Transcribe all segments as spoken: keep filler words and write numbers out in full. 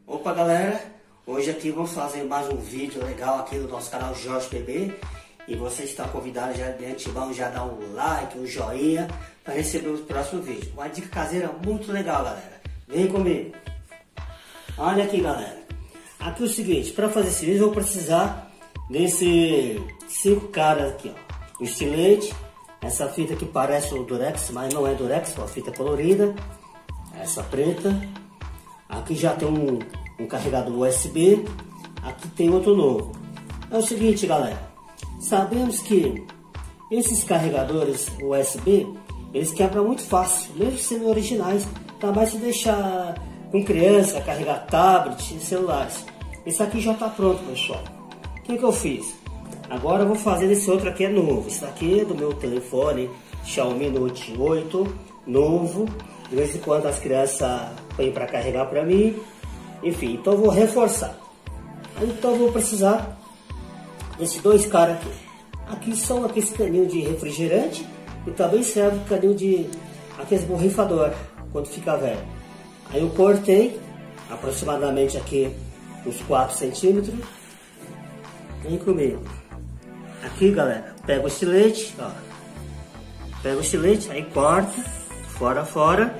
Opa galera, hoje aqui vamos fazer mais um vídeo legal aqui no nosso canal Jorge P B. E você está convidado já de antemão, já dá um like, um joinha para receber o próximo vídeo. Uma dica caseira muito legal galera, vem comigo. Olha aqui galera, aqui é o seguinte, para fazer esse vídeo eu vou precisar desse cinco caras aqui ó. Um estilete, essa fita que parece o durex, mas não é durex, é uma fita colorida, essa preta. Aqui já tem um, um carregador U S B, aqui tem outro novo. É o seguinte galera, sabemos que esses carregadores U S B, eles quebram muito fácil, mesmo sendo originais, tá mais se deixar com criança, carregar tablet, celulares. Esse aqui já está pronto pessoal. O que, que eu fiz? Agora eu vou fazer esse outro aqui, é novo. Esse daqui é do meu telefone Xiaomi Note oito, novo. De vez em quando as crianças põem para carregar para mim. Enfim, então eu vou reforçar. Então eu vou precisar desses dois caras aqui. Aqui são aqueles caninhos de refrigerante e também serve caninho de aqueles borrifador quando fica velho. Aí eu cortei aproximadamente aqui uns quatro centímetros. Vem comigo. Aqui galera, pega o estilete, ó. Pega o estilete, aí corta, fora fora,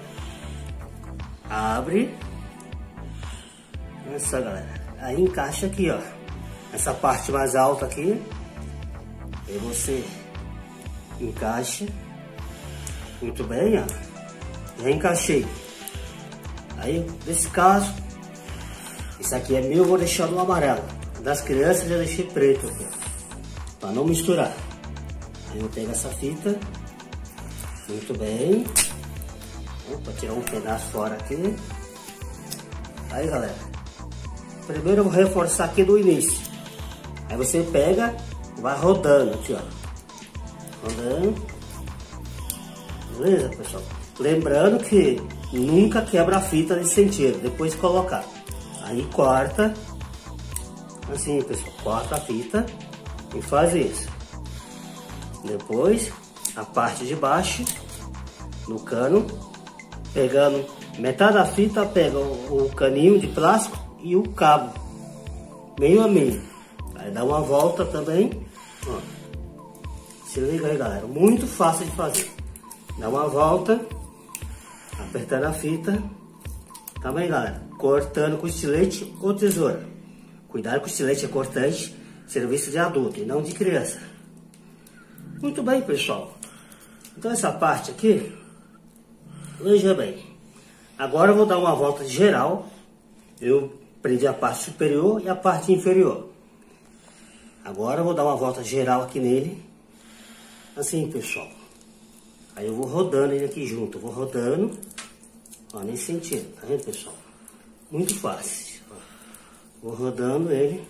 abre. Olha só galera, aí encaixa aqui ó, essa parte mais alta aqui, aí você encaixa, muito bem ó, já encaixei. Aí nesse caso, esse aqui é meu, eu vou deixar no amarelo, das crianças já deixei preto aqui ó, para não misturar. Aí eu pego essa fita, muito bem. Opa, tirar um pedaço fora aqui. Aí galera, primeiro eu vou reforçar aqui do início. Aí você pega, vai rodando aqui ó, rodando. Beleza pessoal? Lembrando que nunca quebra a fita nesse sentido, depois de colocar. Aí corta, assim pessoal, corta a fita e faz isso. Depois a parte de baixo no cano, pegando metade da fita, pega o, o caninho de plástico e o cabo meio a meio. Aí dá uma volta também ó. Se liga aí galera, muito fácil de fazer. Dá uma volta, apertando a fita também galera, cortando com estilete ou tesoura. Cuidado com o estilete, é cortante, serviço de adulto e não de criança. Muito bem pessoal, então essa parte aqui, veja bem, agora eu vou dar uma volta geral. Eu prendi a parte superior e a parte inferior. Agora eu vou dar uma volta geral aqui nele, assim pessoal. Aí eu vou rodando ele aqui junto, eu vou rodando, ó, nesse sentido, tá vendo pessoal? Muito fácil, ó. Vou rodando ele,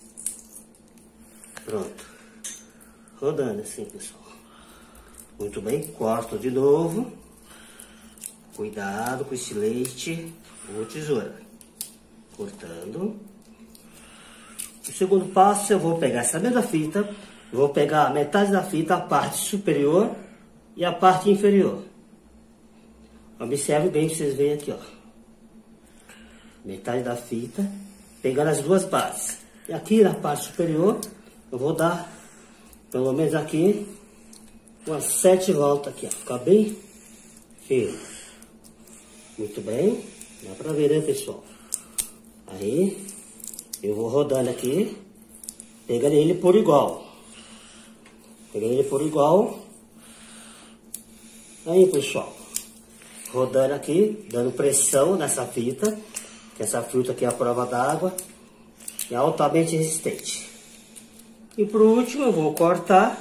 pronto, rodando assim pessoal. Muito bem, corto de novo. Cuidado com o estilete ou tesoura. Cortando. O segundo passo, eu vou pegar essa mesma fita, vou pegar a metade da fita, a parte superior e a parte inferior. Observe bem para vocês verem aqui, ó. Metade da fita, pegando as duas bases. E aqui na parte superior, eu vou dar, pelo menos aqui, umas sete voltas aqui, ó. Fica bem firme. Muito bem, dá pra ver, né, pessoal? Aí, eu vou rodando aqui, pegando ele por igual. Pegando ele por igual. Aí, pessoal, rodando aqui, dando pressão nessa fita, que essa fita aqui é a prova d'água, é altamente resistente. E por último, eu vou cortar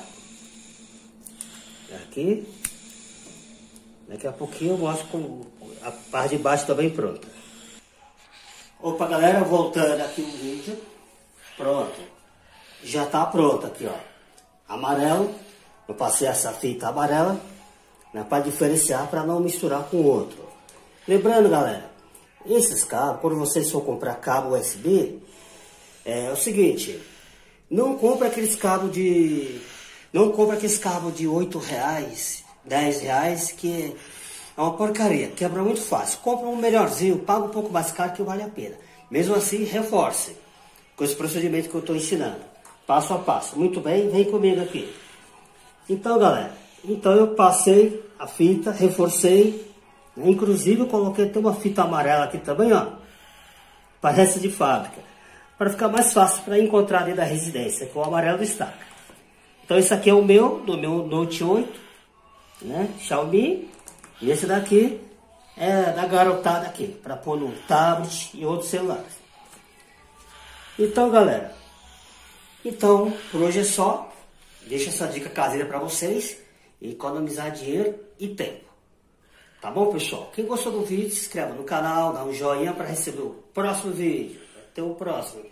aqui. Daqui a pouquinho eu mostro com a parte de baixo também pronta. Opa galera, voltando aqui no vídeo. Pronto. Já tá pronto aqui ó. Amarelo. Eu passei essa fita amarela, né, para diferenciar, para não misturar com o outro. Lembrando galera, esses cabos, quando vocês for comprar cabo U S B, é, é o seguinte, não compra aqueles cabos de... Não compra aqueles cabos de oito reais, dez reais, que é uma porcaria, quebra muito fácil. Compra um melhorzinho, paga um pouco mais caro que vale a pena. Mesmo assim, reforce com esse procedimento que eu estou ensinando, passo a passo. Muito bem, vem comigo aqui. Então, galera, então eu passei a fita, reforcei, né? Inclusive eu coloquei até uma fita amarela aqui também, ó, parece de fábrica, para ficar mais fácil para encontrar dentro da residência, com o amarelo destaca. Então esse aqui é o meu, do meu Note oito, né, Xiaomi, e esse daqui é da garotada aqui, para pôr no tablet e outros celulares. Então, galera, então por hoje é só. Deixa essa dica caseira para vocês, economizar dinheiro e tempo. Tá bom, pessoal? Quem gostou do vídeo, se inscreva no canal, dá um joinha para receber o próximo vídeo. Até o próximo.